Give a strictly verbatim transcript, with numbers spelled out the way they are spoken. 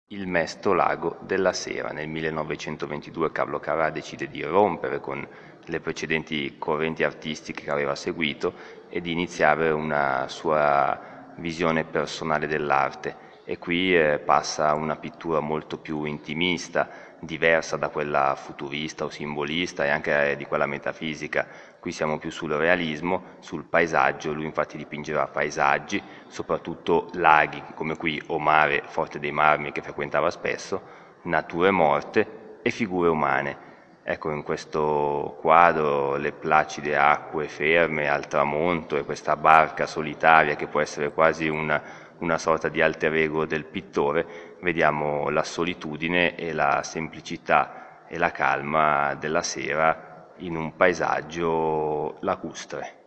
Il mesto lago della Sera. Nel millenovecentoventidue Carlo Carrà decide di rompere con le precedenti correnti artistiche che aveva seguito e di iniziare una sua visione personale dell'arte. E qui eh, passa a una pittura molto più intimista, diversa da quella futurista o simbolista e anche eh, di quella metafisica. Qui siamo più sul realismo, sul paesaggio. Lui infatti dipingeva paesaggi, soprattutto laghi come qui, o mare, Forte dei Marmi, che frequentava spesso, nature morte e figure umane. Ecco, in questo quadro le placide acque ferme al tramonto e questa barca solitaria che può essere quasi una, una sorta di alter ego del pittore, vediamo la solitudine e la semplicità e la calma della sera in un paesaggio lacustre.